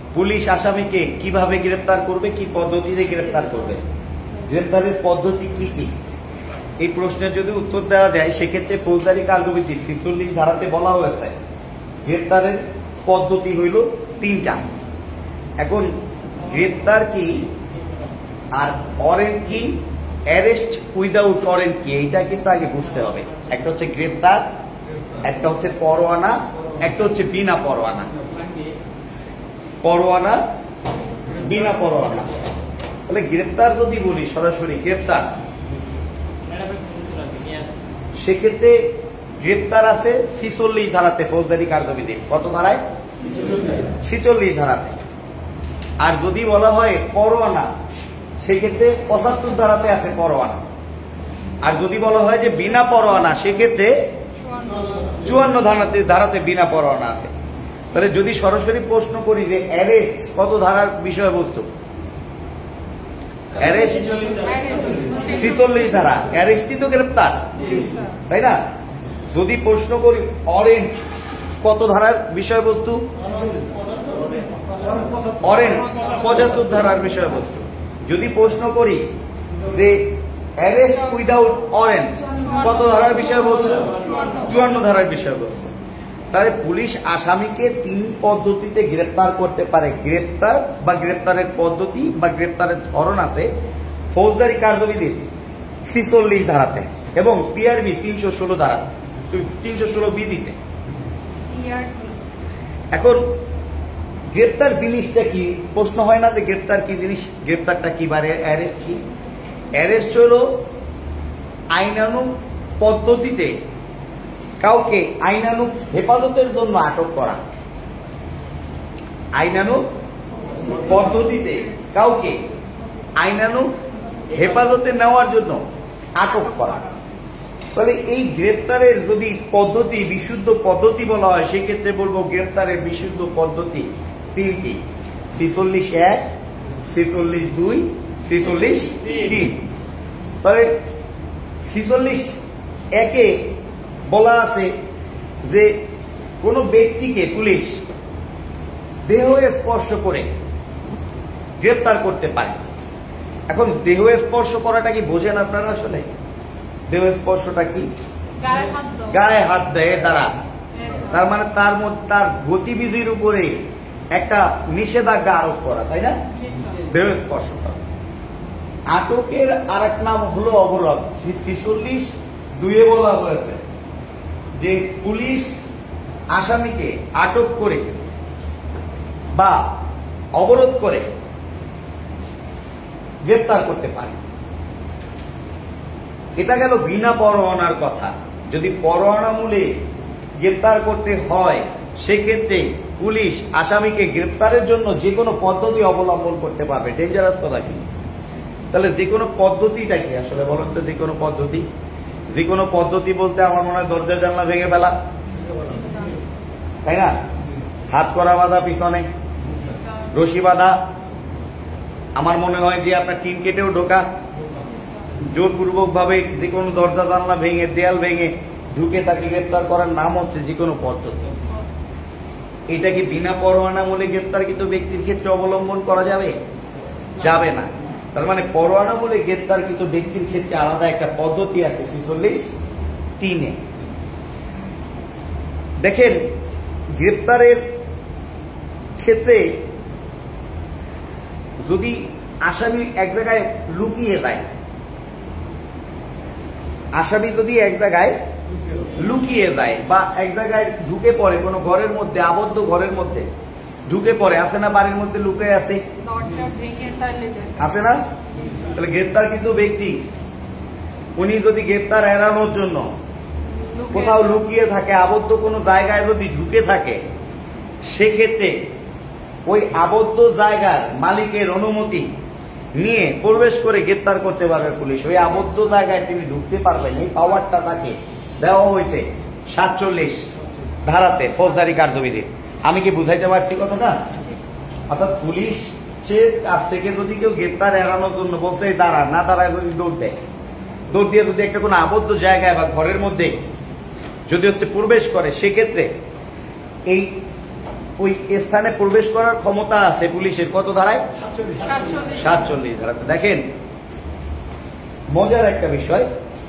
Police আসামিকে কিভাবে গ্রেপ্তার করবে, কি পদ্ধতিতে গ্রেপ্তার করবে, গ্রেপ্তারের পদ্ধতি কি কি, এই প্রশ্নের যদি উত্তর দেওয়া যায় সেক্ষেত্রে ফৌজদারি কার্যবিধি ৪৬ ধারাতে বলা হয়েছে গ্রেপ্তারের পদ্ধতি হইল ৩টা। এখন গ্রেপ্তার কি আর ওয়ারেন্ট কি, অ্যারেস্ট উইদাউট ওয়ারেন্ট কি, এইটা কিন্তু আগে বুঝতে হবে। একটা হচ্ছে গ্রেপ্তার, একটা হচ্ছে পরোয়ানা, একটা হচ্ছে বিনা পরোয়ানা। পরোয়ানা, বিনা পরোয়ানা। তাহলে গ্রেপ্তার যদি বলি সরাসরি গ্রেপ্তার, সেক্ষেত্রে গ্রেপ্তার আছে ৪৬ ধারাতে ফৌজদারি কার্যবিধি। কত ধারায়? ৪৬ ধারাতে। আর যদি বলা হয় পরোয়ানা, সেক্ষেত্রে ৭৫ ধারাতে আছে পরোয়ানা। আর যদি বলা হয় যে বিনা পরোয়ানা, সেক্ষেত্রে ৫৪ ধারাতে বিনা পরোয়ানা আছে। তাহলে যদি সরাসরি প্রশ্ন করি যে অ্যারেস্ট কত ধারার বিষয়বস্তু, অ্যারেস্ট ৪৬ ধারা, অ্যারেস্টই তো গ্রেপ্তার, তাই না? যদি প্রশ্ন করি ওয়ারেন্ট কত ধারার বিষয়বস্তু, ওয়ারেন্ট ৭৫ ধারার বিষয়বস্তু। যদি প্রশ্ন করি যে অ্যারেস্ট উইদাউট ওয়ারেন্ট কত ধারার বিষয়বস্তু, ৫৪ ধারার বিষয়বস্তু। তাহলে পুলিশ আসামিকে ৩ পদ্ধতিতে গ্রেপ্তার করতে পারে। গ্রেপ্তার বা গ্রেপ্তারের পদ্ধতি বা গ্রেপ্তারের ধরন আছে ফৌজদারি কার্যবিধির ৪৬ ধারাতে এবং পিআরবি ৩১৬ ধারাতে, ৩১৬ বিধিতে। এখন গ্রেপ্তার জিনিসটা কি, প্রশ্ন হয় না যে গ্রেপ্তার কি জিনিস, গ্রেপ্তারটা কি, বারে অ্যারেস্ট কি? অ্যারেস্ট হল আইনানুগ পদ্ধতিতে কাউকে আইনানুগ হেফাজতের জন্য আটক করা। আইনানুগ পদ্ধতিতে কাউকে আইনানুগ হেফাজতে নেওয়ার জন্য আটক করা। তাহলে এই গ্রেপ্তারের যদি পদ্ধতি বিশুদ্ধ পদ্ধতি বলা হয়, সেক্ষেত্রে বলবো গ্রেপ্তারের বিশুদ্ধ পদ্ধতি ৩টি: ৪৬(১), ৪৬(২), ৪৬(৩). তাহলে ৪৬(১)-এ বলা আছে যে কোন ব্যক্তিকে পুলিশ দেহ স্পর্শ করে গ্রেপ্তার করতে পারে। এখন দেহ স্পর্শ করাটা কি বোঝেন আপনারা? আসলে দেহ স্পর্শটা কি? গায়ে হাত দেয় দ্বারা, তার মানে তার মধ্যে তার গতিবিধির উপরে একটা নিষেধাজ্ঞা আরোপ করা, তাই না? দেহ স্পর্শ করা। আটকের আর এক নাম হলো অবরোধ। ৪৬(২)-এ বলা হয়েছে যে পুলিশ আসামিকে আটক করে বা অবরোধ করে গ্রেপ্তার করতে পারে। এটা গেল বিনা পরোয়ানার কথা। যদি পরোয়ানামূলে গ্রেপ্তার করতে হয়, সেক্ষেত্রে পুলিশ আসামিকে গ্রেপ্তারের জন্য যে কোনো পদ্ধতি অবলম্বন করতে পারবে। ডেঞ্জারাস কথা কি? তাহলে যে কোনো পদ্ধতিটা কি আসলে বলেন তো? যে কোনো পদ্ধতি, যে কোনো পদ্ধতি বলতে আমার মনে হয় দরজা জানলা ভেঙে ফেলা, তাই না? হাত করা বাঁধা, পিছনে রশি বাঁধা, আমার মনে হয় যে আপনার টিন কেটেও ঢোকা, জোরপূর্বক ভাবে যে কোনো দরজা জানলা ভেঙে, দেয়াল ভেঙে ঢুকে তাকে গ্রেপ্তার করার নাম হচ্ছে যে কোনো পদ্ধতি। এটা কি বিনা পরোয়ানামূলে গ্রেপ্তারকৃত ব্যক্তির ক্ষেত্রে অবলম্বন করা যাবে? যাবে না। তার মানে পরোয়ানামূলে গ্রেপ্তারকৃত ব্যক্তির ক্ষেত্রে আলাদা একটা পদ্ধতি আছে ৪৬(৩)-এ। দেখেন, গ্রেপ্তারের ক্ষেত্রে যদি আসামি এক জায়গায় লুকিয়ে যায়, আসামি যদি এক জায়গায় লুকিয়ে যায় বা এক জায়গায় ঢুকে পড়ে, কোন ঘরের মধ্যে, আবদ্ধ ঘরের মধ্যে ঢুকে পড়ে, আছে না? বাড়ির মধ্যে লুকিয়ে আছে, আছে না? তাহলে গ্রেপ্তার কিন্তু ব্যক্তি, উনি যদি গ্রেপ্তার এড়ানোর জন্য কোথাও লুকিয়ে থাকে, আবদ্ধ কোনো জায়গায় যদি ঢুকে থাকে, সেক্ষেত্রে ওই আবদ্ধ জায়গার মালিকের অনুমতি নিয়ে প্রবেশ করে গ্রেপ্তার করতে পারবে পুলিশ। ওই আবদ্ধ জায়গায় তিনি ঢুকতে পারবেন, এই পাওয়ারটা তাকে দেওয়া হয়েছে ৪৭ ধারাতে ফৌজদারি কার্যবিধি। আমি কি বুঝাইতে পারছি কথাটা? অর্থাৎ পুলিশের কাছ থেকে যদি কেউ গ্রেপ্তার এড়ানোর জন্য বলছে দাঁড়া, না দাঁড়ায় যদি দৌড় দেয়, দৌড় দিয়ে যদি একটা কোনো আবদ্ধ জায়গায় বা ঘরের মধ্যে যদি হচ্ছে প্রবেশ করে, সেক্ষেত্রে এই ওই স্থানে প্রবেশ করার ক্ষমতা আছে পুলিশের কত ধারায়? 47 ধারাতে। দেখেন মজার একটা বিষয়,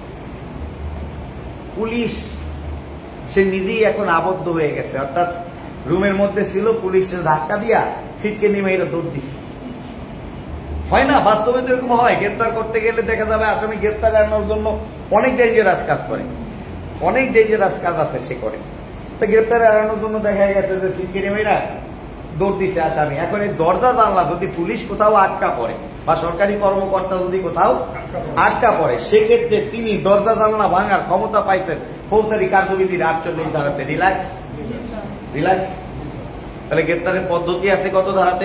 পুলিশ সে নিজেই এখন আবদ্ধ হয়ে গেছে, অর্থাৎ রুমের মধ্যে ছিল, পুলিশের ধাক্কা দিয়া সিটকে নেমে এটা দৌড় দিছে। হয় না? বাস্তবে তো এরকম হয়। গ্রেপ্তার করতে গেলে দেখা যাবে আসামি গ্রেপ্তার আনার জন্য অনেক ডেঞ্জারাস কাজ করে, অনেক ডেঞ্জারাস কাজ আছে সে করে। তো গ্রেপ্তার এড়ানোর জন্য দেখা গেছে যে সিটকে নেমে দৌড় দিছে আসামি। এখন এই দরজা জানলা যদি পুলিশ কোথাও আটকা পড়ে বা সরকারি কর্মকর্তা যদি কোথাও আটকা পড়ে, সেক্ষেত্রে তিনি দরজা জানলা ভাঙার ক্ষমতা পাইছেন ফৌজদারি কার্যবিধির 48 ধারাতে। Relax relax. তাহলে গ্রেপ্তারের পদ্ধতি আছে কত ধারাতে?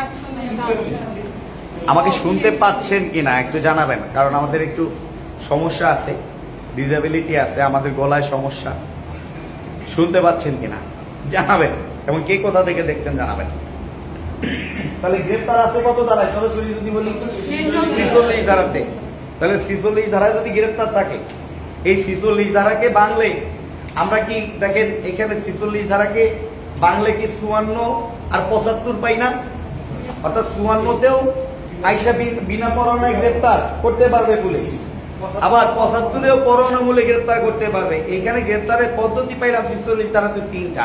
আমাকে শুনতে পাচ্ছেন কিনা একটু জানাবেন, কারণ আমাদের একটু সমস্যা আছে, ডিসেবিলিটি আছে, আমাদের গলায় সমস্যা। শুনতে পাচ্ছেন কিনা জানাবেন, এবং কে কোথা থেকে দেখছেন জানাবেন। তাহলে গ্রেপ্তার আছে কত ধারায়? সরাসরি যদি বলি 46 ধারাতে। তাহলে 46 ধারায় যদি গ্রেপ্তার থাকে, এই 46 ধারাকে বাংলে আমরা কি দেখেন এখানে 46 ধারাকে বাংলে কি 54 আর 75 পাই না? অর্থাৎ 54তেও আইসা বিনা পরোয়ানায় গ্রেপ্তার করতে পারবে পুলিশ, আবার 75-এও পরোয়ানামূলক গ্রেপ্তার করতে পারবে। এখানে গ্রেপ্তারের পদ্ধতি পাইলাম 46 ধারাতে 3টা।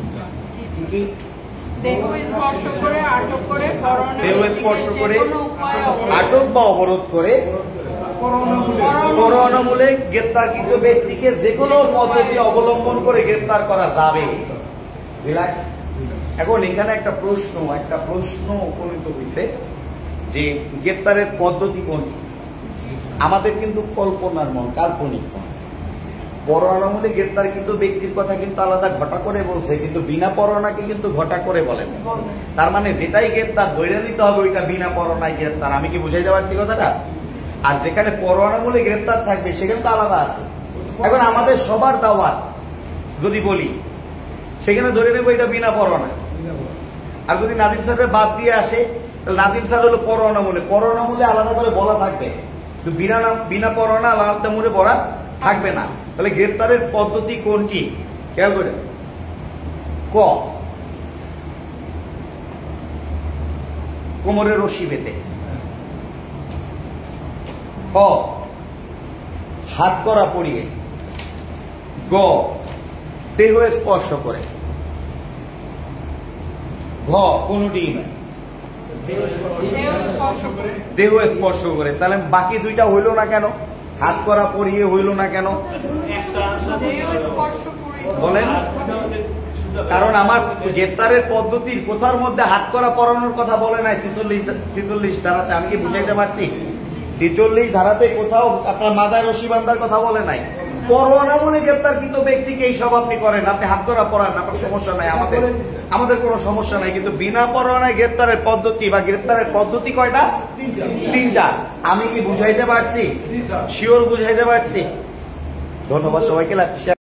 দেহ স্পর্শ করে, আটক বা অবরোধ করে, পরোয়ানামূলক গ্রেপ্তারকৃত ব্যক্তিকে যে কোনো পদ্ধতি অবলম্বন করে গ্রেপ্তার করা যাবে। রিল্যাক্স। এখন এখানে একটা প্রশ্ন উপনীত হয়েছে যে গ্রেপ্তারের পদ্ধতি কোনটি? আমাদের কিন্তু কল্পনার মন, কাল্পনিক মন। পরোয়ানামূলক গ্রেপ্তার কিন্তু ব্যক্তির কথা কিন্তু আলাদা ঘটা করে বলছে, কিন্তু বিনা পরোয়ানাকে কিন্তু ঘটা করে বলেন। তার মানে যেটাই গ্রেপ্তার ধরে নিতে হবে ওইটা বিনা পরোয়ানায় গ্রেপ্তার। আমি কি বুঝাইতে পারছি কথাটা? আর যেখানে পরোয়ানামূলক গ্রেপ্তার থাকবে সেখানে তো আলাদা আছে। এখন আমাদের সবার দাওয়াত যদি বলি, সেখানে ধরে নেবো এটা বিনা পরোয়ানা। আর যদি নাদিম স্যারের বাদ দিয়ে আসে, তাহলে নাদিম স্যার হলো পরোয়ানামূলক, পরোয়ানামূলক আলাদা করে বলা থাকবে, বিনা পরোয়ানা আলাদা মূলে বলা থাকবে না। তাহলে গ্রেপ্তারের পদ্ধতি কোনটি? খেয়াল করে। ক, কোমরে রশি বেঁধে। খ, হাত করা পরিয়ে। গ, দেহ স্পর্শ করে। ঘ, কোনটি নয়, দেহ স্পর্শ করে। তাহলে বাকি দুইটা হইল না কেন? হাত করা পরিয়ে হইল না কেন বলেন? কারণ আমার গ্রেপ্তারের পদ্ধতির কোথার মধ্যে হাত করা পরানোর কথা বলে নাই 46 ধারাতে। আমি কি বুঝাইতে পারছি? 46 ধারাতে কোথাও আপনার মাথায় রশি বান্ধার কথা বলে নাই। পরোয়ানামূলক গ্রেপ্তারকৃত ব্যক্তিকে এইসব আপনি করেন, আপনি হাত করা পরান, আপনার সমস্যা নাই, আমাদের কোনো সমস্যা নাই। কিন্তু বিনা পরোয়ানায় গ্রেপ্তারের পদ্ধতি বা গ্রেপ্তারের পদ্ধতি কয়টা? 3টা। আমি কি বুঝাইতে পারছি? শিওর বুঝাইতে পারছি? ধন্যবাদ সবাইকে।